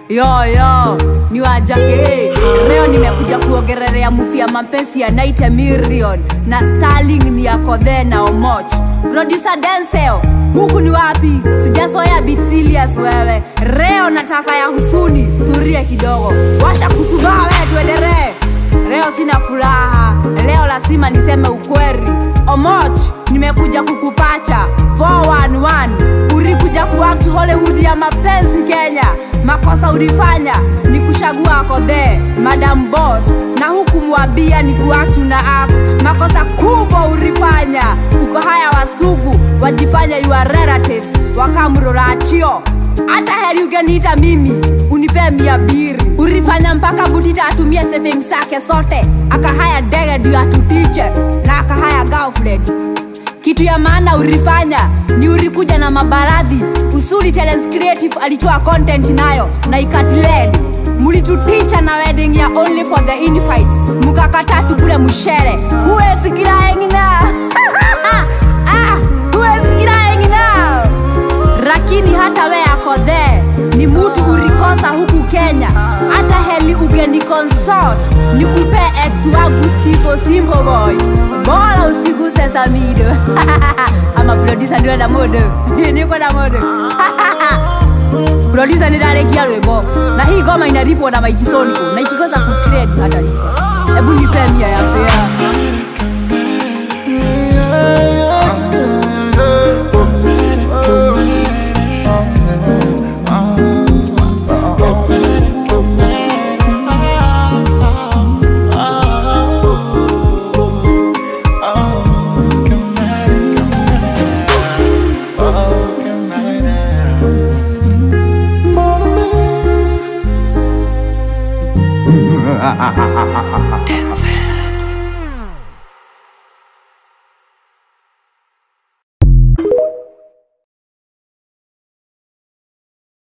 Yo, ni wajake. Leo nimekuja kuongelea movie ya mapenzi ya 90 million na Starling ni yako there na Omoch. Producer Denzel, huku ni wapi? Sijazoea beat serious wewe. Leo nataka ya husuni, turie kidogo. Washa kusubaa wewe tuendelee. Leo sina furaha, leo lazima niseme ukweli. Omoch, nimekuja kukupacha 411. Ulikuja kuact Hollywood ya mapenzi Kenya. Makosa ulifanya ni kuchagua ako there Madam Boss, na huku mwambia ni kuact na act. Makosa kubwa ulifanya, uko haya wasugu wajifanya you are relatives wakamrorachio. Hata heri ungeniita mimi unipe 200. Ulifanya mpaka Butita atumie savings zake zote, akahaya ndege ndio atutiche na akahaya girlfriend. Kitu ya maana ulifanya ni ulikuja na mabaradhi. Usuri Talents Creative alitoa content nayo na ikatiled. Mulituticha na wedding ya only for the invites, mukakata tukule mushere. Huwezi kila engina huwezi kila engina. Lakini hata we ako there ni mutu urikosa huku Kenya. Hata heli ugeni consult nikupe ex wangu Steve Simple Boy, bora usiguse Samido. Ama producer ndio na mode, niko na mode. Producer ni dalekia rwebo na hii goma inalipo na Maikisoniko na ikikosa kutrade hata lipo. Hebu nipe 100 ya fair. Denzel.